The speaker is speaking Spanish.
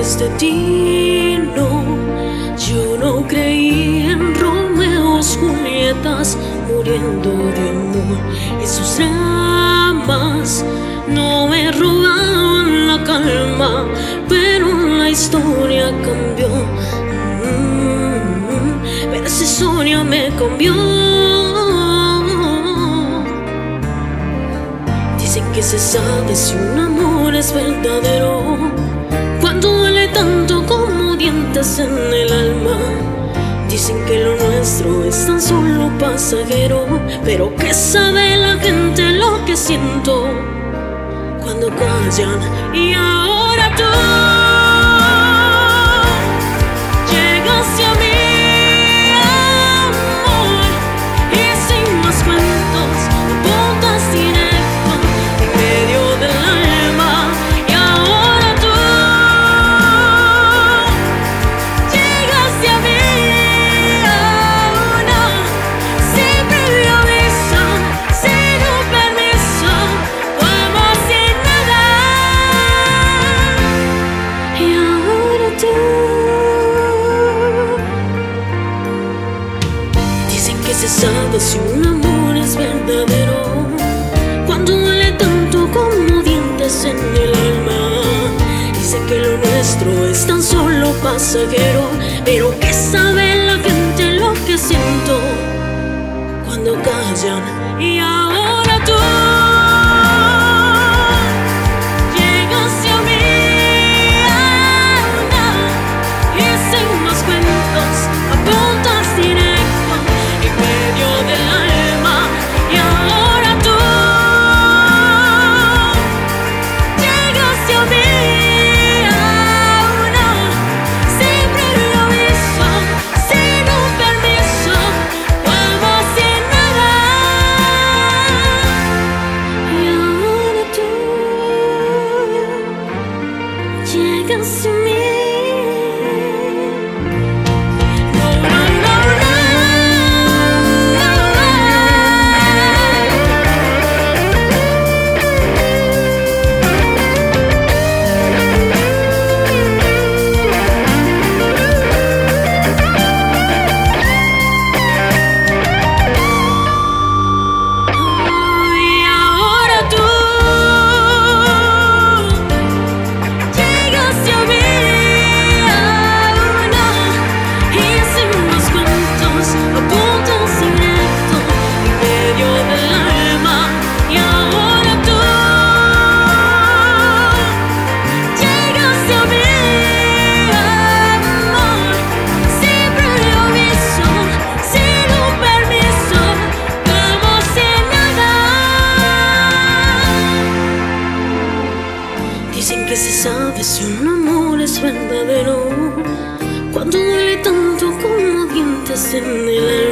destino. Yo no creí en Romeos, Julietas muriendo de amor. Esos dramas no me robaban la calma, pero la historia cambió. Pero esa historia me cambió. Dicen que se sabe si un amor es verdadero cuando duele tanto como dientes en el alma. Dicen que lo nuestro es tan solo pasajero, pero que sabe la gente lo que siento cuando callan. Y ahora tú llegaste a mí, amor, y sin más cuentos apuntas directo en medio del alma. Y ahora tú llegaste a mí, sin previo aviso, sin un permiso, como si nada. Y ahora tú. Dicen que se sabe si un amor es verdadero cuando duele tanto como dientes en el alma. Dicen que lo nuestro es tan solo pasajero, pero que sabe la gente lo que siento cuando callan. Y ahora tú llegaste a mí, y sin más cuentos apuntas directo en medio del alma. Y ahora tú llegaste a mí, sin previo aviso, sin un permiso, como si nada. Y ahora tú llegaste a mí. No, no, no, no, y ahora tú llegaste a mí, y sin más cuentos apuntas directo en medio del alma. Y ahora tú llegaste a mí, amor, sin previo aviso, sin un permiso, como si nada. Dicen que se sabe si un amor es verdadero cuando duele tanto como dientes en el alma.